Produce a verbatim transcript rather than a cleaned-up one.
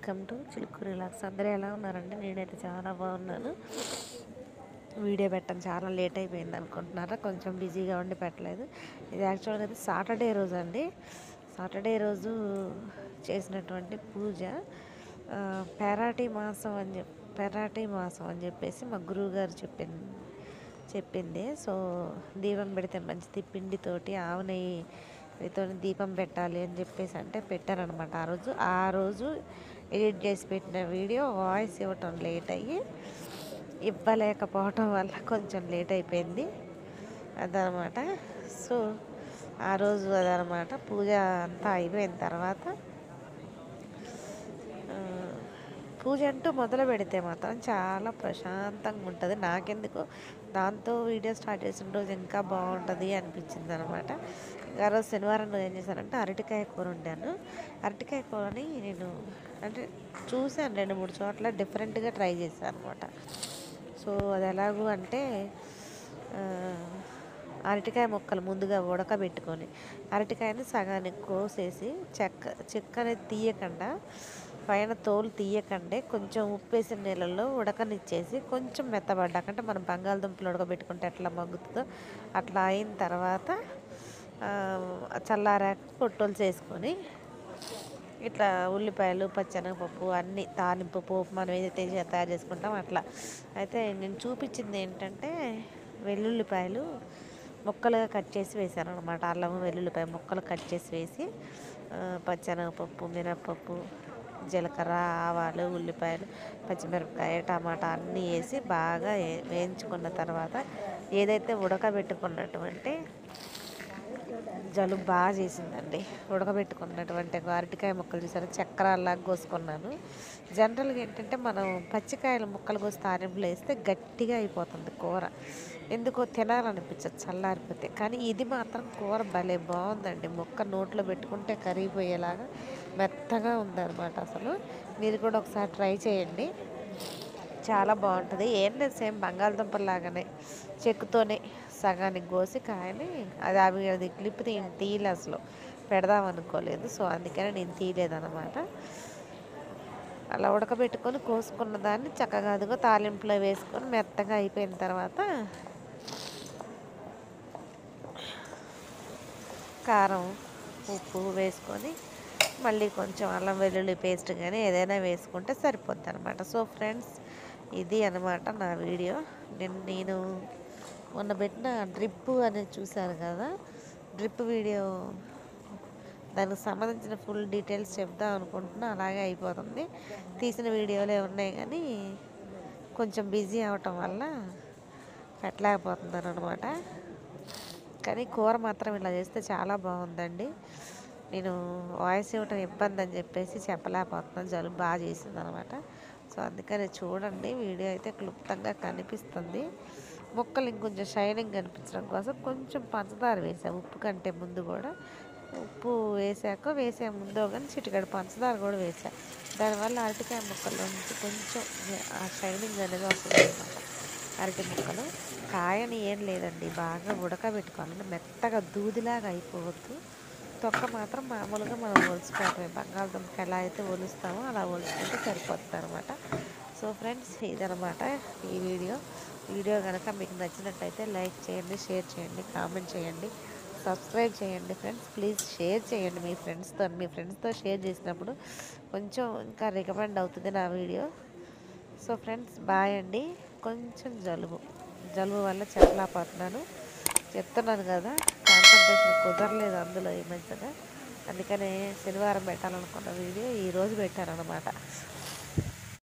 Welcome to Chiluku relax. అందరూ ఎలా ఉన్నారండి? నేనైతే చాలా బాగున్నాను. వీడియో పెట్టడం చాలా లేట్ అయిపోయింది అనుకుంటున్నారా? కొంచెం బిజీగా ఉండి పెట్టలేదు. ఇది యాక్చువల్గా అయితే సాటర్డే రోజు అండి. సాటర్డే రోజు చేసినటువంటి పూజ పెరాటి మాసం అని చెప్పి పెరాటి మాసం అని చెప్పేసి మా గురువు గారు చెప్పింది చెప్పింది సో దీపం పెడితే మంచిది, పిండితోటి ఆవు నెయ్యితో దీపం పెట్టాలి అని చెప్పేసి అంటే పెట్టారనమాట. ఆ రోజు ఆ రోజు ఎడిట్ చేసి పెట్టిన వీడియో వాయిస్ ఇవ్వటం లేట్ అయ్యి ఇవ్వలేకపోవటం వల్ల కొంచెం లేట్ అయిపోయింది అదనమాట. సో ఆ రోజు అదనమాట. పూజ అంతా అయిపోయిన తర్వాత పూజ అంటూ మొదలు పెడితే మాత్రం చాలా ప్రశాంతంగా ఉంటుంది. నాకెందుకు దాంతో వీడియో స్టార్ట్ చేసిన రోజు ఇంకా బాగుంటుంది అనిపించింది అనమాట. ఆ రోజు శనివారం రోజు ఏం చేశానంటే అరటికాయ కూర వండాను. అరటికాయ కూరని నేను అంటే చూశాను రెండు మూడు చోట్ల డిఫరెంట్గా ట్రై చేశాను అనమాట. సో అది ఎలాగూ అంటే అరటికాయ ముక్కలు ముందుగా ఉడకబెట్టుకొని అరటికాయని సగానికి కోసేసి చెక్క చెక్కని తీయకుండా పైన తోలు తీయకండే కొంచెం ఉప్పేసిన నీళ్ళల్లో ఉడకనిచ్చేసి కొంచెం మెత్తబడ్డాకంటే మనం బంగాళదుంపలు ఉడకబెట్టుకుంటే ఎట్లా మగ్గుతుందో అట్లా అయిన తర్వాత చల్లారాక పొట్టోలు చేసుకొని ఇట్లా ఉల్లిపాయలు పచ్చెనగపప్పు అన్నీ తాలింపు పోపు మనం ఏదైతే తయారు చేసుకుంటాం అట్లా. అయితే నేను చూపించింది ఏంటంటే వెల్లుల్లిపాయలు ముక్కలుగా కట్ చేసి వేసాను అనమాట. అల్లం వెల్లుల్లిపాయ ముక్కలు కట్ చేసి వేసి పచ్చెనగపప్పు మినప్పప్పు జీలకర్ర ఆవాలు ఉల్లిపాయలు పచ్చిమిరపకాయ టమాటా అన్నీ వేసి బాగా వేయించుకున్న తర్వాత ఏదైతే ఉడకబెట్టుకున్నటువంటి జలుబు బాగా చేసిందండి. ఉడకబెట్టుకున్నటువంటి అరటికాయ ముక్కలు చూసారు చక్రాల్లాగా కోసుకున్నాను. జనరల్గా ఏంటంటే మనం పచ్చికాయల ముక్కలు కోసి తాలింపులు వేస్తే గట్టిగా అయిపోతుంది కూర, ఎందుకో తినాలనిపించదు చల్లారిపోతే. కానీ ఇది మాత్రం కూర భలే బాగుందండి. ముక్క నోట్లో పెట్టుకుంటే కరిగిపోయేలాగా మెత్తగా ఉందన్నమాట. అసలు మీరు కూడా ఒకసారి ట్రై చేయండి, చాలా బాగుంటుంది. ఏం లేదు, సేమ్ బంగాళదుంపల్లాగానే చెక్కుతోనే సగానికి కోసి కాయని అది అవి అది క్లిప్ తీ తీయలే అసలు పెడదాం అనుకోలేదు. సో అందుకని నేను తీయలేదన్నమాట. అలా ఉడకబెట్టుకొని కోసుకున్న దాన్ని చక్కగా అదిగో తాలింపులో వేసుకొని మెత్తగా అయిపోయిన తర్వాత కారం ఉప్పు వేసుకొని మళ్ళీ కొంచెం అల్లం వెల్లుల్లి పేస్ట్ కానీ ఏదైనా వేసుకుంటే సరిపోద్ది అనమాట. సో ఫ్రెండ్స్, ఇది అనమాట నా వీడియో. నేను నేను మొన్న పెట్టిన డ్రిప్ అనేది చూశారు కదా, డ్రిప్ వీడియో దానికి సంబంధించిన ఫుల్ డీటెయిల్స్ చెప్దాం అనుకుంటున్నా, అలాగే అయిపోతుంది. తీసిన వీడియోలే ఉన్నాయి కానీ కొంచెం బిజీ అవటం వల్ల పెట్టలేకపోతున్నాను అనమాట. కానీ కూర మాత్రం ఇలా చేస్తే చాలా బాగుందండి. నేను వాయిస్ ఇవ్వటం ఇబ్బంది అని చెప్పేసి చెప్పలేకపోతున్నాను, జలుబు బాగా చేసింది అనమాట. సో అందుకని చూడండి, వీడియో అయితే క్లుప్తంగా కనిపిస్తుంది. ముక్కలు ఇంకొంచెం షైనింగ్ కనిపించడం కోసం కొంచెం పంచదార వేసాను ఉప్పు కంటే ముందు కూడా. ఉప్పు వేసాక వేసే ముందో కానీ చిటికెడు పంచదార కూడా వేసాను. దానివల్ల అరటికాయ ముక్కల్లో నుంచి కొంచెం ఆ షైనింగ్ అనేది వస్తుంది అనమాట. అరటి ముక్కలు కాయని ఏం లేదండి, బాగా ఉడకబెట్టుకోవాలంటే మెత్తగా దూదిలాగా అయిపోవద్దు. తొక్క మాత్రం మామూలుగా మనం ఒలుచుకోవటమే, బంగాళదుంప ఎలా అయితే ఒలుస్తామో అలా ఒలుచుకుంటే సరిపోతుంది అనమాట. సో ఫ్రెండ్స్, ఇదనమాట ఈ వీడియో. వీడియో కనుక మీకు నచ్చినట్టయితే లైక్ చేయండి, షేర్ చేయండి, కామెంట్ చేయండి, సబ్స్క్రైబ్ చేయండి. ఫ్రెండ్స్ ప్లీజ్ షేర్ చేయండి మీ ఫ్రెండ్స్తో. మీ ఫ్రెండ్స్తో షేర్ చేసినప్పుడు కొంచెం ఇంకా రికమెండ్ అవుతుంది నా వీడియో. సో ఫ్రెండ్స్, బాయ్ అండి. కొంచెం జలుబు జలుబు వల్ల చెప్పలేకపోతున్నాను, చెప్తున్నాను కదా, కాన్సన్ట్రేషన్ కుదరలేదు అందులో ఈ మధ్యన. అందుకనే శనివారం పెట్టాలనుకున్న వీడియో ఈరోజు పెట్టాను అనమాట.